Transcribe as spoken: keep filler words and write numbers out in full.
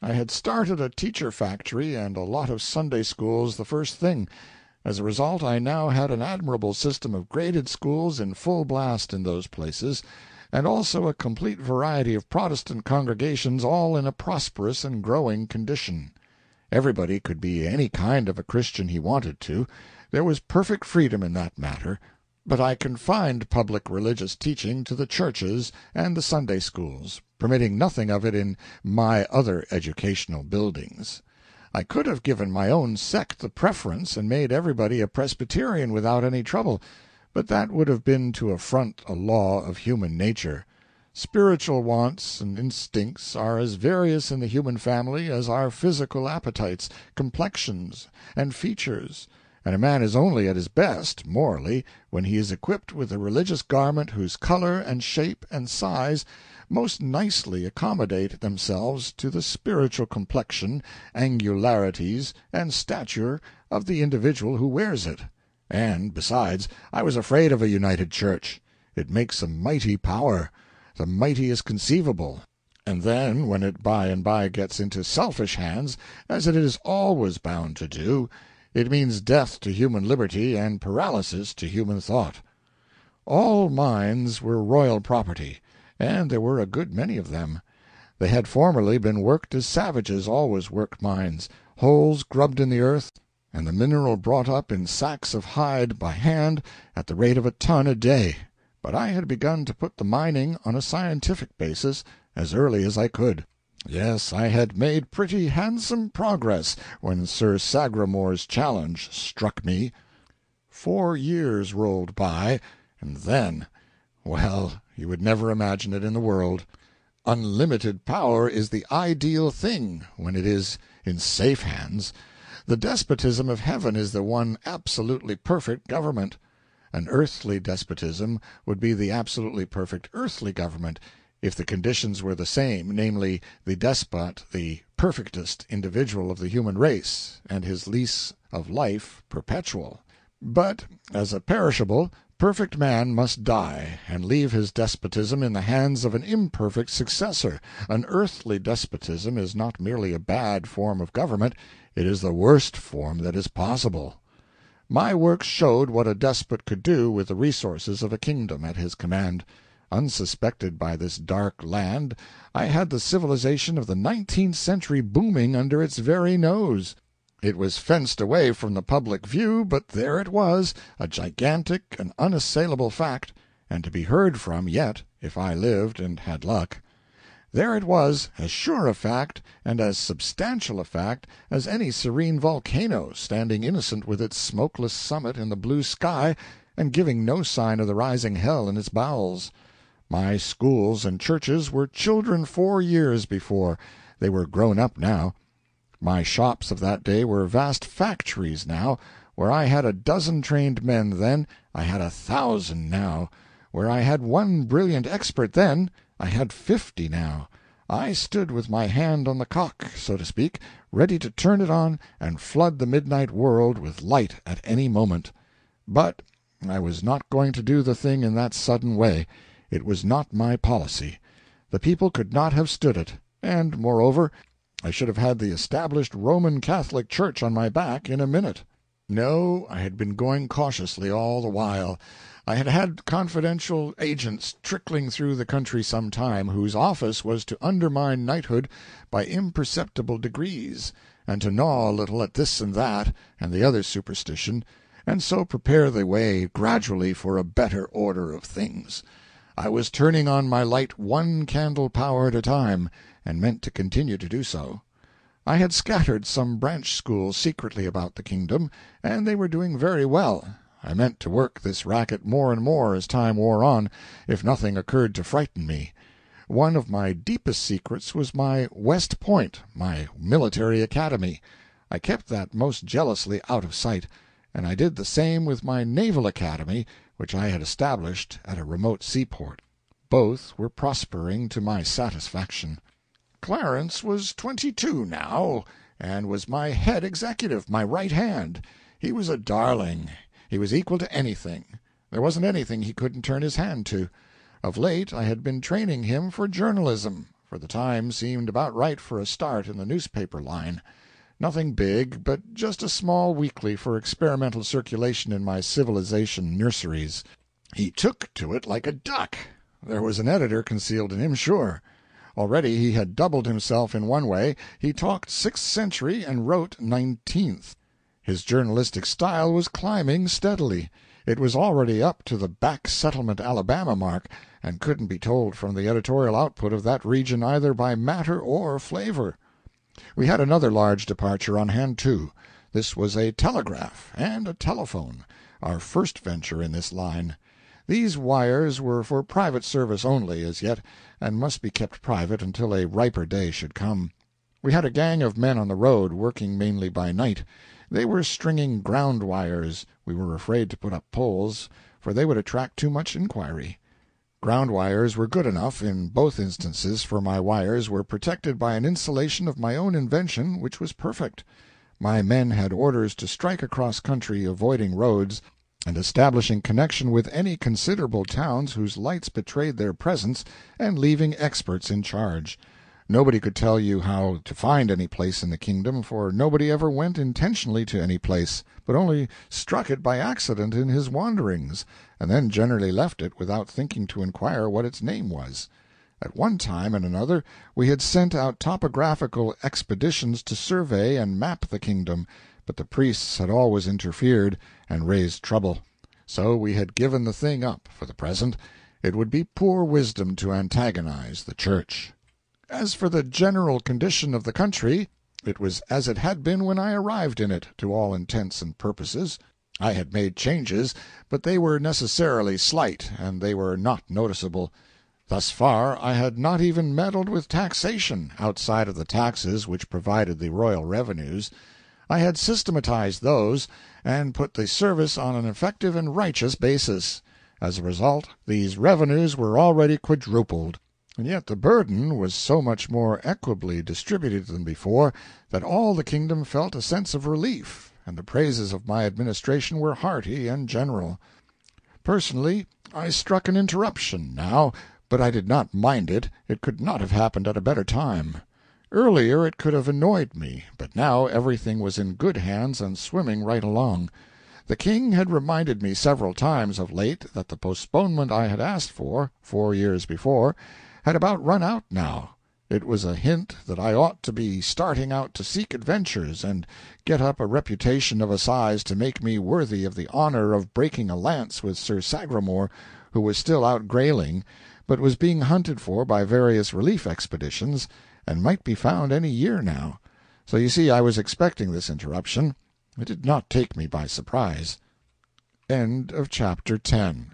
I had started a teacher factory and a lot of Sunday schools the first thing. As a result, I now had an admirable system of graded schools in full blast in those places, and also a complete variety of Protestant congregations all in a prosperous and growing condition. Everybody could be any kind of a Christian he wanted to. There was perfect freedom in that matter. But I confined public religious teaching to the churches and the Sunday schools, permitting nothing of it in my other educational buildings. I could have given my own sect the preference and made everybody a Presbyterian without any trouble, but that would have been to affront a law of human nature. Spiritual wants and instincts are as various in the human family as are physical appetites, complexions, and features, and a man is only at his best, morally, when he is equipped with a religious garment whose color and shape and size most nicely accommodate themselves to the spiritual complexion, angularities, and stature of the individual who wears it. And, besides, I was afraid of a united church. It makes a mighty power, the mightiest conceivable. And then, when it by and by gets into selfish hands, as it is always bound to do, it means death to human liberty and paralysis to human thought. All mines were royal property, and there were a good many of them. They had formerly been worked as savages always work mines, holes grubbed in the earth, and the mineral brought up in sacks of hide by hand at the rate of a ton a day. But I had begun to put the mining on a scientific basis as early as I could. Yes, I had made pretty handsome progress when Sir Sagramore's challenge struck me. Four years rolled by, and then, well, you would never imagine it in the world. Unlimited power is the ideal thing when it is in safe hands. The despotism of heaven is the one absolutely perfect government. An earthly despotism would be the absolutely perfect earthly government, if the conditions were the same, namely, the despot the perfectest individual of the human race, and his lease of life perpetual. But, as a perishable, perfect man must die, and leave his despotism in the hands of an imperfect successor. An earthly despotism is not merely a bad form of government, it is the worst form that is possible. My works showed what a despot could do with the resources of a kingdom at his command. Unsuspected by this dark land, I had the civilization of the nineteenth century booming under its very nose. It was fenced away from the public view, but there it was, a gigantic and unassailable fact, and to be heard from yet, if I lived and had luck. There it was, as sure a fact and as substantial a fact as any serene volcano, standing innocent with its smokeless summit in the blue sky, and giving no sign of the rising hell in its bowels. My schools and churches were children four years before; they were grown up now. My shops of that day were vast factories now. Where I had a dozen trained men then, I had a thousand now. Where I had one brilliant expert then, I had fifty now. I stood with my hand on the cock, so to speak, ready to turn it on and flood the midnight world with light at any moment. But I was not going to do the thing in that sudden way. It was not my policy. The people could not have stood it, and, moreover, I should have had the established Roman Catholic Church on my back in a minute. No, I had been going cautiously all the while. I had had confidential agents trickling through the country some time, whose office was to undermine knighthood by imperceptible degrees, and to gnaw a little at this and that and the other superstition, and so prepare the way gradually for a better order of things. I was turning on my light one candle power at a time, and meant to continue to do so. I had scattered some branch schools secretly about the kingdom, and they were doing very well. I meant to work this racket more and more as time wore on, if nothing occurred to frighten me. One of my deepest secrets was my West Point, my military academy. I kept that most jealously out of sight, and I did the same with my naval academy, which I had established at a remote seaport. Both were prospering to my satisfaction. Clarence was twenty-two now, and was my head executive, my right hand. He was a darling. He was equal to anything. There wasn't anything he couldn't turn his hand to. Of late I had been training him for journalism, for the time seemed about right for a start in the newspaper line. Nothing big, but just a small weekly for experimental circulation in my civilization nurseries. He took to it like a duck. There was an editor concealed in him, sure. Already he had doubled himself in one way. He talked sixth century and wrote nineteenth. His journalistic style was climbing steadily. It was already up to the back settlement Alabama mark, and couldn't be told from the editorial output of that region either by matter or flavor. We had another large departure on hand, too. This was a telegraph and a telephone, our first venture in this line. These wires were for private service only, as yet, and must be kept private until a riper day should come. We had a gang of men on the road, working mainly by night. They were stringing ground wires. We were afraid to put up poles, for they would attract too much inquiry. Ground wires were good enough in both instances, for my wires were protected by an insulation of my own invention which was perfect. My men had orders to strike across country, avoiding roads, and establishing connection with any considerable towns whose lights betrayed their presence, and leaving experts in charge. Nobody could tell you how to find any place in the kingdom, for nobody ever went intentionally to any place, but only struck it by accident in his wanderings, and then generally left it without thinking to inquire what its name was. At one time and another we had sent out topographical expeditions to survey and map the kingdom, but the priests had always interfered and raised trouble. So we had given the thing up for the present. It would be poor wisdom to antagonize the Church. As for the general condition of the country, it was as it had been when I arrived in it, to all intents and purposes. I had made changes, but they were necessarily slight, and they were not noticeable. Thus far I had not even meddled with taxation, outside of the taxes which provided the royal revenues. I had systematized those, and put the service on an effective and righteous basis. As a result, these revenues were already quadrupled. And yet the burden was so much more equably distributed than before that all the kingdom felt a sense of relief, and the praises of my administration were hearty and general. Personally, I struck an interruption, now, but I did not mind it. It could not have happened at a better time. Earlier it could have annoyed me, but now everything was in good hands and swimming right along. The King had reminded me several times of late that the postponement I had asked for, four years before, had about run out now. It was a hint that I ought to be starting out to seek adventures and get up a reputation of a size to make me worthy of the honor of breaking a lance with Sir Sagramor, who was still out grailing, but was being hunted for by various relief expeditions, and might be found any year now. So you see I was expecting this interruption. It did not take me by surprise. End of chapter ten.